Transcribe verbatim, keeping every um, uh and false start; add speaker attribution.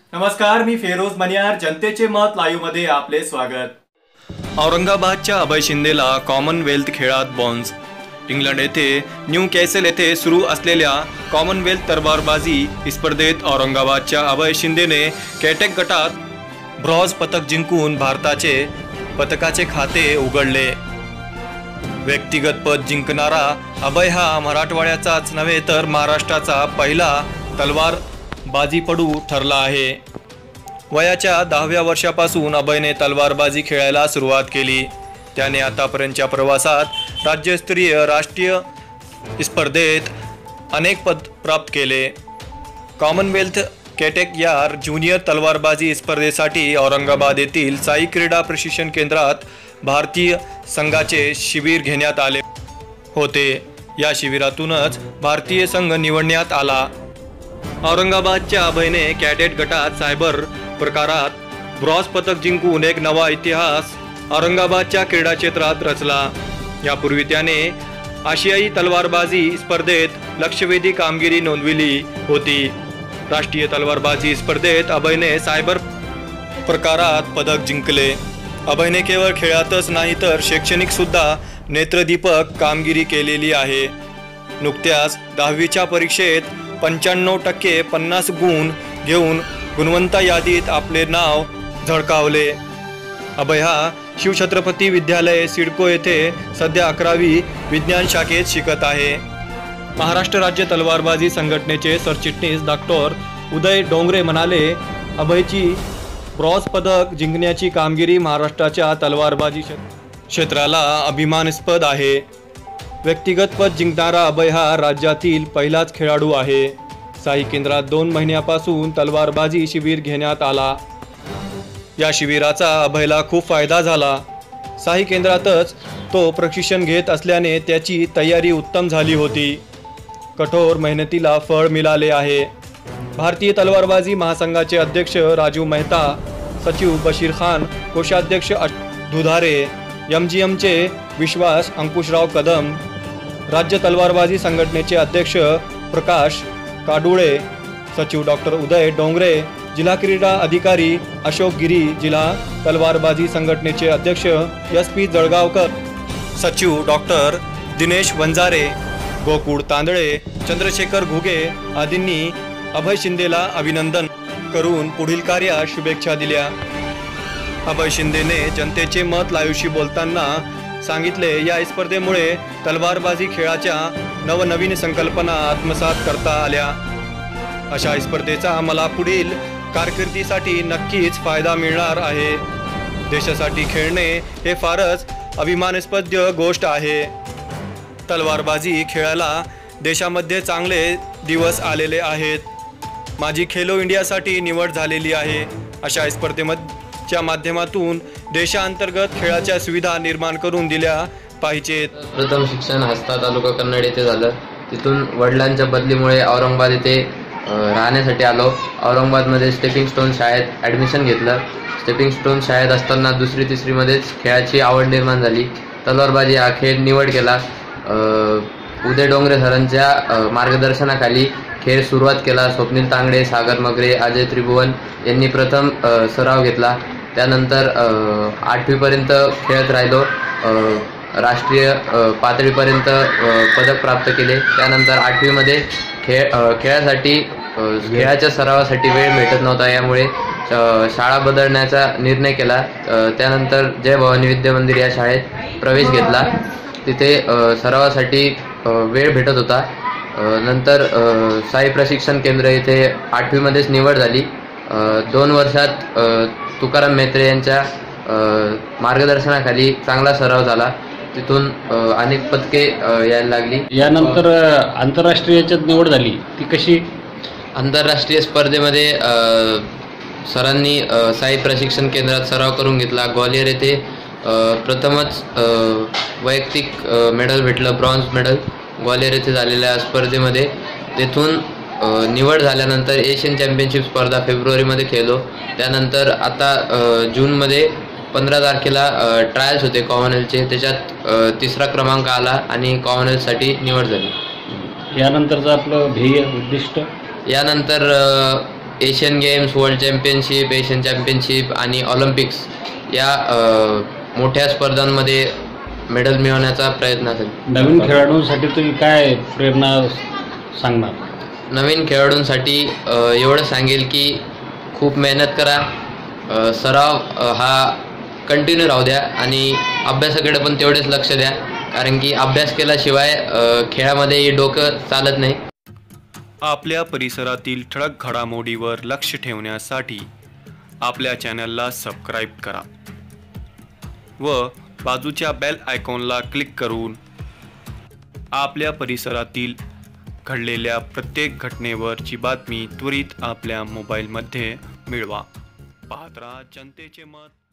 Speaker 1: नमस्कार, मी फेरोज मनियार. जनतेचे मत लाईव्ह मध्ये आपले स्वागत. औरंगाबादच्या अभय शिंदेला कॉमनवेल्थ खेळात ब्रॉन्झ. इंग्लंड येथे न्यू कॅसल येथे सुरू असलेल्या कॉमनवेल्थ तलवारबाजी स्पर्धेत औरंगाबादच्या अभय शिंदेने कॅटेक गटात ब्रॉन्झ पदक जिंकून भारताचे पदकाचे खाते उघडले. व्यक्तिगत पद जिंकणारा अभय हा मराठवाड्याचाच नव्हे तर महाराष्ट्राचा पहिला तलवार बाजीपटू ठरला आहे. वयाच्या दहाव्या वर्षापासून अभयने तलवारबाजी खेळायला सुरुवात केली. त्याने आतापर्यंतच्या प्रवासात राज्यस्तरीय राष्ट्रीय स्पर्धेत अनेक पद प्राप्त केले. कॉमनवेल्थ कॅटेक या ज्युनियर तलवारबाजी स्पर्धेसाठी औरंगाबाद येथील साई क्रीडा प्रशिक्षण केंद्रात भारतीय संघाचे शिबिर घेण्यात आले होते. या शिबिरातूनच भारतीय संघ निवडण्यात आला. औरंगाबादच्या अभयने कॅडेट गटात सायबर प्रकारात ब्रॉन्झ पदक जिंकून एक नवा इतिहास औरंगाबादच्या क्रीडा क्षेत्रात रचला. यापूर्वी त्याने आशियाई तलवारबाजी स्पर्धेत लक्षवेधी कामगिरी नोंदविली होती. राष्ट्रीय तलवारबाजी स्पर्धेत अभयने सायबर प्रकारात पदक जिंकले. अभयने केवळ खेळातच नाही तर शैक्षणिक सुद्धा नेत्रदीपक कामगिरी केलेली आहे. नुकत्याच दहावीच्या परीक्षेत पंच्याण्णव टक्के पन्नास गुण घेऊन गुणवंता यादीत आपले नाव झळकावले. अभय हा शिवछत्रपती विद्यालय सिडको येथे सध्या अकरावी विज्ञान शाखेत शिकत आहे. महाराष्ट्र राज्य तलवारबाजी संघटनेचे सरचिटणीस डॉक्टर उदय डोंगरे म्हणाले, अभयची ब्रॉन्झ पदक जिंकण्याची कामगिरी महाराष्ट्राच्या तलवारबाजी क्षेत्राला अभिमानास्पद आहे. व्यक्तिगत पद जिंकणारा अभय हा राज्यातील पहिलाच खेळाडू आहे. साई केंद्रात दोन महिन्यापासून तलवारबाजी शिबिर घेण्यात आला. या शिबिराचा अभयला खूप फायदा झाला. साई केंद्रातच तो प्रशिक्षण घेत असल्याने त्याची तयारी उत्तम झाली होती. कठोर मेहनतीला फळ मिळाले आहे. भारतीय तलवारबाजी महासंघाचे अध्यक्ष राजू मेहता, सचिव बशीर खान, कोषाध्यक्ष दुधारे, एम जी एमचे विश्वास अंकुशराव कदम, राज्य तलवारबाजी संघटनेचे अध्यक्ष प्रकाश काडुळे, सचिव डॉक्टर उदय डोंगरे, जिल्हा क्रीडा अधिकारी अशोक गिरी, जिल्हा तलवारबाजी संघटनेचे अध्यक्ष एस पी जळगावकर, सचिव डॉक्टर दिनेश वंजारे, गोकुळ तांदळे, चंद्रशेखर घुगे आदींनी अभय शिंदेला अभिनंदन करून पुढील कार्यास शुभेच्छा दिल्या. अभय शिंदेने जनतेचे मत लाईव्हशी बोलताना सांगितले, या स्पर्धेमुळे तलवारबाजी खेळाच्या नवनवीन संकल्पना आत्मसात करता आल्या. अशा स्पर्धेचा मला पुढील कारकिर्दीसाठी नक्कीच फायदा मिळणार आहे. देशासाठी खेळणे हे फारच अभिमानास्पद गोष्ट आहे. तलवारबाजी खेळायला देशामध्ये चांगले दिवस आलेले आहेत. माझी खेलो इंडियासाठी निवड झालेली आहे. अशा स्पर्धेच्या माध्यमातून देशांतर्गत खेळाच्या सुविधा निर्माण करून दिल्या पाहिजेत.
Speaker 2: प्रथम शिक्षण हस्ता तालुका कन्नड येथे झालं. तिथून वडिलांच्या बदलीमुळे औरंगाबाद येथे राहण्यासाठी आलो. औरंगाबादमध्ये स्टेपिंग स्टोन शाळेत ॲडमिशन घेतलं. स्टेपिंग स्टोन शाळेत असताना दुसरी तिसरीमध्येच खेळाची आवड निर्माण झाली. तलवारबाजी हा खेळ निवड केला. उदय डोंगरे सरांच्या मार्गदर्शनाखाली खेळ सुरुवात केला. स्वप्नील तांगडे, सागर मगरे, अजय त्रिभुवन यांनी प्रथम सराव घेतला. त्यानंतर आठवीपर्यंत खेळत राहिलो. राष्ट्रीय पातळीपर्यंत पदक प्राप्त केले. त्यानंतर आठवीमध्ये खेळ खेळासाठी खेळाच्या सरावासाठी वेळ भेटत नव्हता. यामुळे शाळा बदलण्याचा निर्णय केला. त्यानंतर जय भवानी विद्या मंदिर या शाळेत प्रवेश घेतला. तिथे सरावासाठी वेळ भेटत होता. नंतर साई प्रशिक्षण केंद्र येथे आठवीमध्येच निवड झाली. दोन वर्षात तुकाराम मेत्रे यांच्या मार्गदर्शनाखाली चांगला सराव झाला. तिथून अनेक पदके यायला लागली.
Speaker 3: यानंतर आंतरराष्ट्रीय याच्यात निवड झाली, ती कशी?
Speaker 2: आंतरराष्ट्रीय स्पर्धेमध्ये सरांनी साई प्रशिक्षण केंद्रात सराव करून घेतला. ग्वालियर येथे प्रथमच वैयक्तिक मेडल भेटलं, ब्रॉन्झ मेडल ग्वालियर येथे झालेल्या स्पर्धेमध्ये. तेथून निवड झाल्यानंतर एशियन चॅम्पियनशिप स्पर्धा फेब्रुवारीमध्ये खेळलो. त्यानंतर आता जूनमध्ये पंधरा तारखेला ट्रायल्स होते कॉमनवेल्थचे. त्याच्यात तिसरा क्रमांक आला आणि कॉमनवेल्थसाठी निवड झाली.
Speaker 3: यानंतरचं आपलं ध्येय उद्दिष्ट?
Speaker 2: यानंतर Asian Games, World Championship, Asian Championship आणि ऑलिम्पिक्स या अ, मोठ्या स्पर्धांमध्ये मेडल मिळवण्याचा प्रयत्न असेल.
Speaker 3: नवीन खेळाडूंसाठी तुम्ही काय प्रेरणा सांगणार?
Speaker 2: नवीन खेळाडूंसाठी अ, एवढं सांगेल की खूप मेहनत करा, अ, सराव अ, हा कंटिन्यू राहू द्या आणि अभ्यासाकडे पण तेवढेच लक्ष द्या, कारण की अभ्यास केल्याशिवाय अ, खेळामध्ये डोकं चालत नाही.
Speaker 1: आपल्या परिसरातील ठळक घडामोडीवर लक्ष ठेवण्यासाठी आपल्या चॅनलला सबस्क्राईब करा व बाजूच्या बेल आयकॉनला क्लिक करून आपल्या परिसरातील घडलेल्या प्रत्येक घटनेवरची बातमी त्वरित आपल्या मोबाईलमध्ये मिळवा. पाहत राहा जनतेचे मत.